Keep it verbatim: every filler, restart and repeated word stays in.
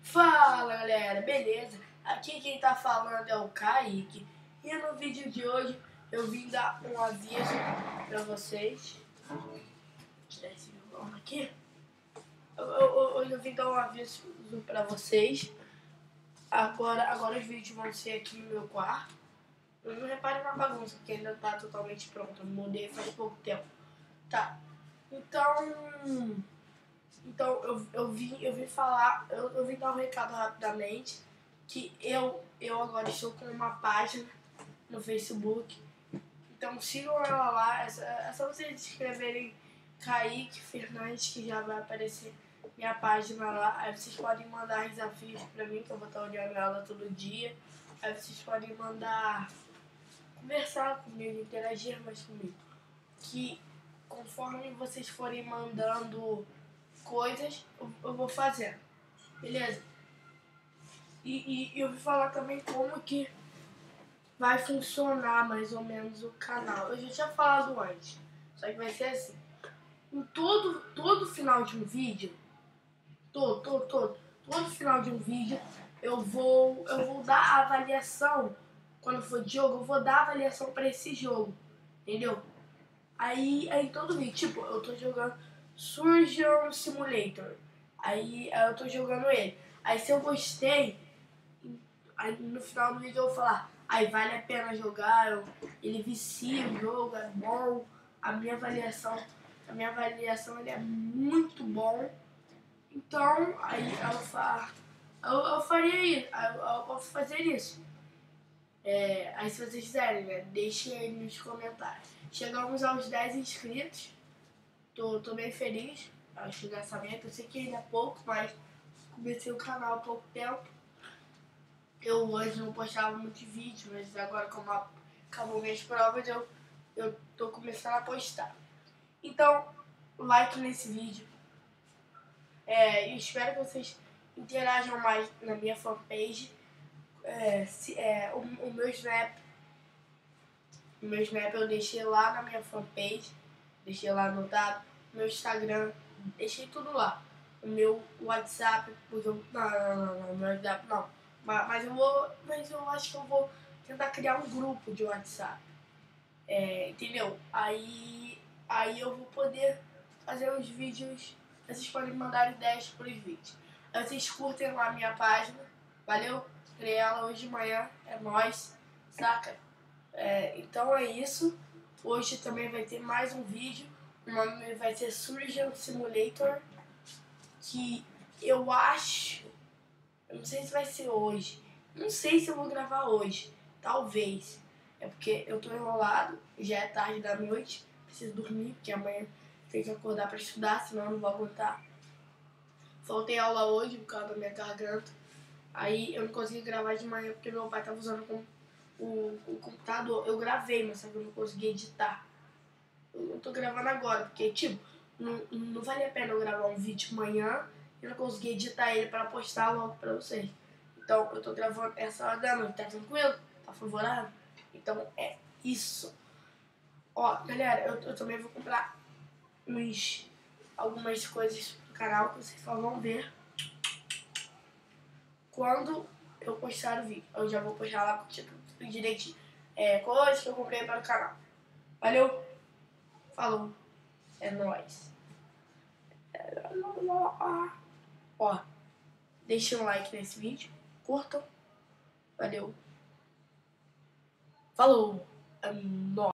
Fala galera, beleza? Aqui quem tá falando é o Kaique. E no vídeo de hoje eu vim dar um aviso pra vocês. Vou tirar esse violão aqui. Eu, eu, hoje eu vim dar um aviso pra vocês. Agora, agora os vídeos vão ser aqui no meu quarto. Não repare na bagunça, porque ainda tá totalmente pronto. Eu mudei faz pouco tempo. Tá. Então. Então eu, eu, vim, eu vim falar, eu, eu vim dar um recado rapidamente, que eu, eu agora estou com uma página no Facebook, então sigam ela lá, é só, é só vocês escreverem Kaique Fernandes que já vai aparecer minha página lá, aí vocês podem mandar desafios pra mim, que eu vou estar olhando ela todo dia, aí vocês podem mandar conversar comigo, interagir mais comigo, que conforme vocês forem mandando coisas, eu, eu vou fazendo, beleza? E, e eu vou falar também como que vai funcionar mais ou menos o canal. Eu já tinha falado antes, só que vai ser assim. Em todo, todo final de um vídeo, todo, todo, todo, todo final de um vídeo, eu vou, eu vou dar a avaliação, quando for de jogo, eu vou dar a avaliação para esse jogo, entendeu? Aí, aí todo vídeo, tipo, eu tô jogando Surgeon Simulator. Aí, aí eu tô jogando ele. Aí se eu gostei, aí no final do vídeo eu vou falar, aí vale a pena jogar, eu, ele vicia o jogo, é bom, a minha avaliação, a minha avaliação ele é muito bom. Então, aí eu, fa, eu, eu faria isso, eu, eu posso fazer isso. É, aí se vocês quiserem, né, deixem aí nos comentários. Chegamos aos dez inscritos. Tô, tô bem feliz ao chegar essa meta. Eu sei que ainda é pouco, mas comecei o canal há pouco tempo. Eu hoje não postava muito vídeo, mas agora como acabou minhas provas, eu, eu tô começando a postar. Então, like nesse vídeo. É, espero que vocês interajam mais na minha fanpage. É, se, é, o, o meu Snap, o meu Snap eu deixei lá na minha fanpage, deixei lá anotado, meu Instagram, deixei tudo lá. O meu WhatsApp, porque eu, não, não, não, não, meu WhatsApp não, mas, mas eu vou, mas eu acho que eu vou tentar criar um grupo de WhatsApp, é, entendeu? Aí, aí eu vou poder fazer os vídeos, vocês podem mandar ideias para os vídeos. Aí vocês curtem lá a minha página, valeu? Criei ela hoje de manhã, é nóis, saca? É, então é isso. Hoje também vai ter mais um vídeo. O nome vai ser Surgeon Simulator. Que eu acho. Eu não sei se vai ser hoje. Não sei se eu vou gravar hoje. Talvez. É porque eu tô enrolado. Já é tarde da noite. Preciso dormir, porque amanhã tenho que acordar pra estudar, senão eu não vou aguentar. Faltei aula hoje por causa da minha garganta. Aí eu não consegui gravar de manhã porque meu pai tava usando com o, o computador. Eu gravei, mas só que eu não consegui editar. Eu, eu tô gravando agora, porque tipo, não, não vale a pena eu gravar um vídeo de manhã e não conseguir editar ele pra postar logo pra vocês. Então eu tô gravando essa hora da noite, tá tranquilo? Tá favorável? Então é isso. Ó, galera, eu, eu também vou comprar uns, algumas coisas pro canal que vocês só vão ver quando eu postar o vídeo. Eu já vou postar lá com o título direitinho. É, coisas que eu comprei para o canal. Valeu? Falou. É nóis. Ó, deixem um like nesse vídeo. Curtam. Valeu. Falou. É nóis.